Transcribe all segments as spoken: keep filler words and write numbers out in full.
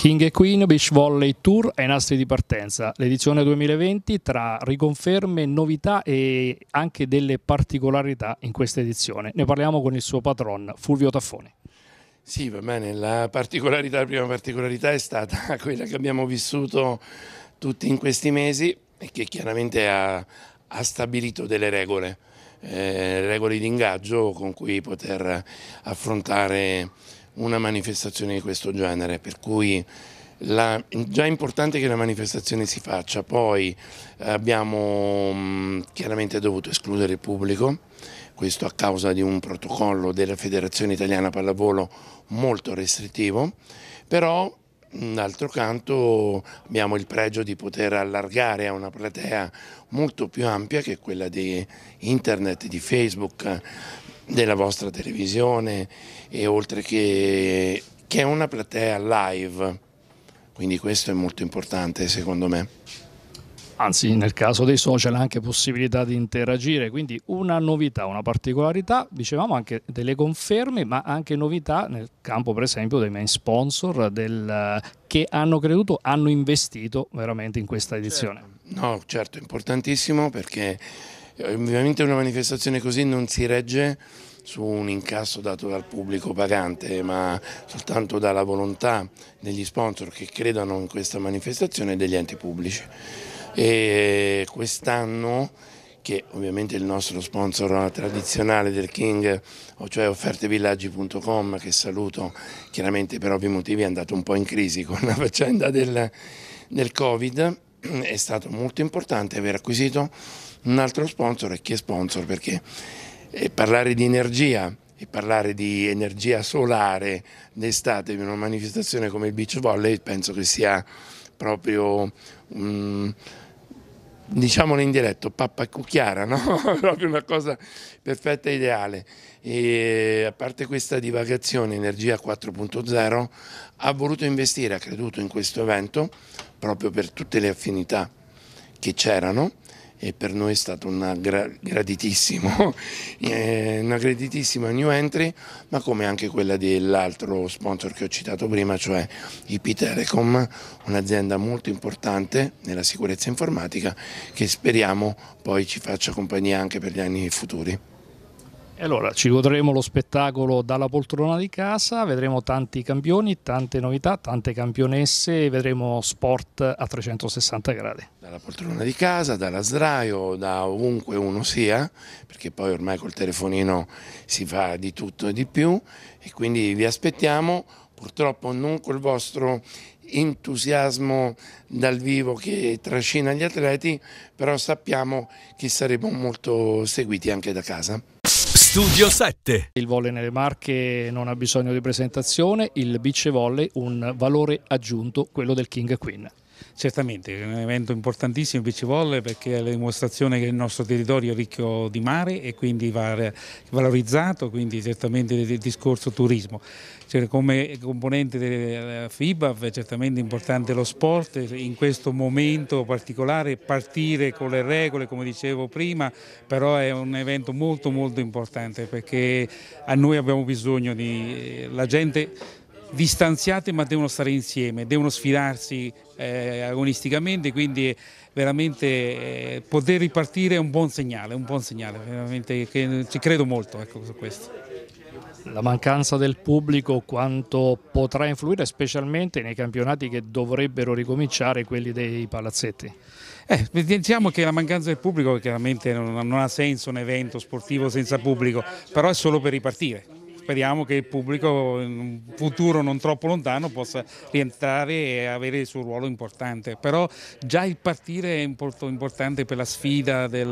King e Queen Beach Volley Tour ai nastri di partenza, l'edizione duemilaventi tra riconferme, novità e anche delle particolarità in questa edizione. Ne parliamo con il suo patron Fulvio Taffoni. Sì, va bene, la particolarità, la prima particolarità è stata quella che abbiamo vissuto tutti in questi mesi e che chiaramente ha, ha stabilito delle regole, eh, regole di ingaggio con cui poter affrontare una manifestazione di questo genere, per cui la, già è importante che la manifestazione si faccia, poi abbiamo mh, chiaramente dovuto escludere il pubblico, questo a causa di un protocollo della Federazione Italiana Pallavolo molto restrittivo, però d'altro canto abbiamo il pregio di poter allargare a una platea molto più ampia che è quella di internet, di Facebook, della vostra televisione e oltre che, che è una platea live, quindi questo è molto importante secondo me. Anzi, nel caso dei social anche possibilità di interagire, quindi una novità, una particolarità, dicevamo anche delle conferme, ma anche novità nel campo per esempio dei main sponsor del, che hanno creduto, hanno investito veramente in questa edizione. Certo. No, certo, è importantissimo perché ovviamente una manifestazione così non si regge su un incasso dato dal pubblico pagante, ma soltanto dalla volontà degli sponsor che credano in questa manifestazione e degli enti pubblici. E quest'anno, che ovviamente è il nostro sponsor tradizionale del King, cioè offertevillaggi punto com, che saluto, chiaramente per ovvi motivi è andato un po' in crisi con la faccenda del, del Covid, è stato molto importante aver acquisito un altro sponsor. E che sponsor? Perché eh, parlare di energia e parlare di energia solare d'estate in una manifestazione come il beach volley penso che sia proprio um, diciamolo in dialetto, pappa e cucchiara, no? Proprio una cosa perfetta e ideale. E a parte questa divagazione Energia quattro punto zero ha voluto investire, ha creduto in questo evento proprio per tutte le affinità che c'erano e per noi è stato una gra graditissimo, eh, una graditissima new entry, ma come anche quella dell'altro sponsor che ho citato prima, cioè I P Telecom, un'azienda molto importante nella sicurezza informatica che speriamo poi ci faccia compagnia anche per gli anni futuri. E allora ci godremo lo spettacolo dalla poltrona di casa, vedremo tanti campioni, tante novità, tante campionesse, vedremo sport a trecentosessanta gradi. Dalla poltrona di casa, dalla sdraio, da ovunque uno sia, perché poi ormai col telefonino si fa di tutto e di più e quindi vi aspettiamo, purtroppo non col vostro entusiasmo dal vivo che trascina gli atleti, però sappiamo che saremo molto seguiti anche da casa. Studio sette. Il volley nelle Marche non ha bisogno di presentazione, il beach volley un valore aggiunto, quello del King e Queen. Certamente, è un evento importantissimo il beach volley perché è la dimostrazione che il nostro territorio è ricco di mare e quindi va valorizzato, quindi certamente il discorso turismo. Cioè, come componente della FIBAV è certamente importante lo sport, in questo momento particolare partire con le regole come dicevo prima, però è un evento molto molto importante perché a noi abbiamo bisogno di la gente distanziate ma devono stare insieme, devono sfidarsi eh, agonisticamente, quindi veramente eh, poter ripartire è un buon segnale, un buon segnale, veramente che ci credo molto, ecco, su questo. La mancanza del pubblico quanto potrà influire specialmente nei campionati che dovrebbero ricominciare, quelli dei palazzetti? Eh, diciamo che la mancanza del pubblico chiaramente non, non ha senso un evento sportivo senza pubblico, però è solo per ripartire. Speriamo che il pubblico in un futuro non troppo lontano possa rientrare e avere il suo ruolo importante, però già il partire è importante per la sfida del,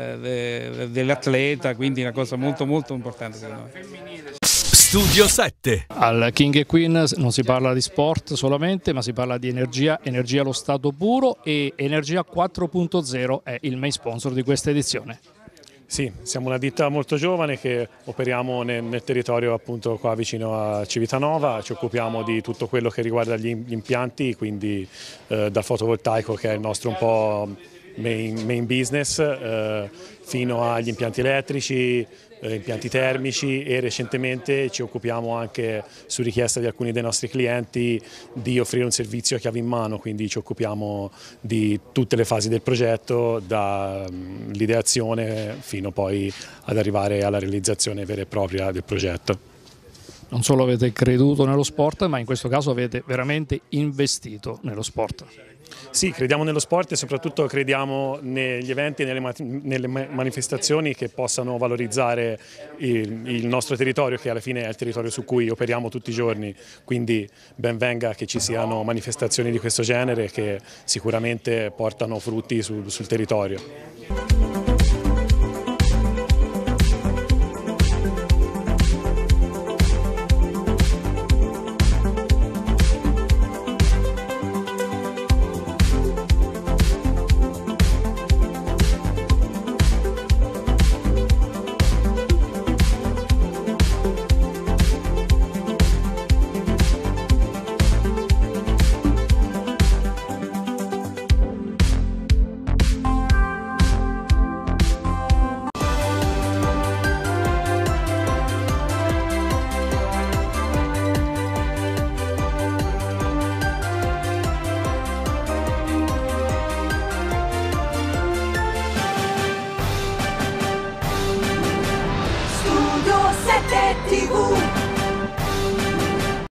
de, dell'atleta, quindi è una cosa molto molto importante secondo me. Studio sette. Al King e Queen non si parla di sport solamente, ma si parla di energia, energia allo stato puro, e Energia quattro punto zero è il main sponsor di questa edizione. Sì, siamo una ditta molto giovane che operiamo nel, nel territorio appunto qua vicino a Civitanova, ci occupiamo di tutto quello che riguarda gli impianti, quindi eh, dal fotovoltaico che è il nostro un po' main, main business, eh, fino agli impianti elettrici, eh, impianti termici, e recentemente ci occupiamo anche, su richiesta di alcuni dei nostri clienti, di offrire un servizio a chiave in mano, quindi ci occupiamo di tutte le fasi del progetto, dall'ideazione fino poi ad arrivare alla realizzazione vera e propria del progetto. Non solo avete creduto nello sport, ma in questo caso avete veramente investito nello sport. Sì, crediamo nello sport e soprattutto crediamo negli eventi e nelle, nelle manifestazioni che possano valorizzare il, il nostro territorio, che alla fine è il territorio su cui operiamo tutti i giorni, quindi ben venga che ci siano manifestazioni di questo genere che sicuramente portano frutti sul, sul territorio.